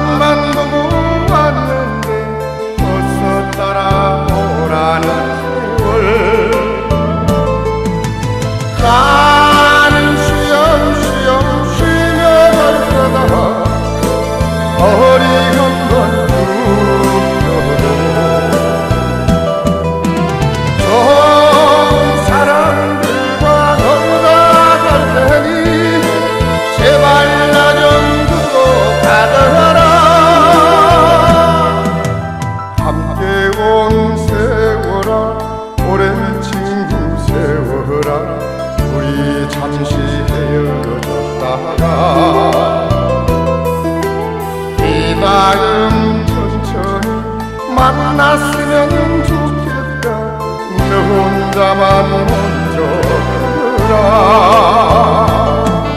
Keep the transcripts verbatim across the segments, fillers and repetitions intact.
앞만 보고 왔는데 어서 따라오라는 세월. 나는 수염수염 쉬며 갈 거다. 어리건 건 웃겨도 좋은 사람들과 놀아갈 테니 제발 나 좀 두고 가더라. 함께 온 세월아, 오랜 친구 세월아, 우리 잠시 헤어졌다가 이 다음 천천히 만났으면 좋겠다. 너 혼자만 먼저 가더라.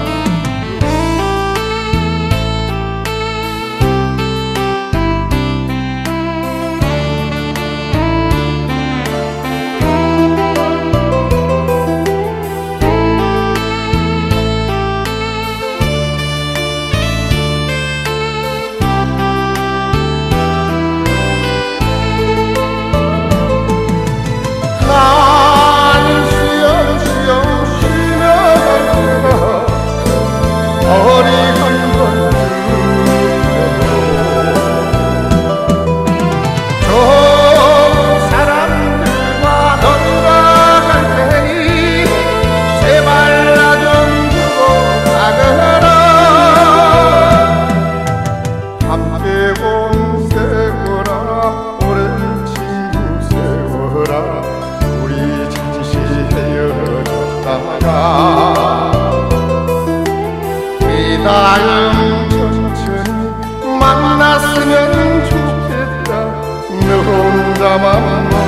나는 수염수염 쉬며 갈 거다. 어리건 건 좋은 사람들과 놀아갈 테니 제발 나 좀 두고 가거라. 함께 온 세월아, 오랜 친구 세월아, 우리 잠시 헤어졌다가 이 다음 천천히 만났으면 좋겠다. 너 혼자만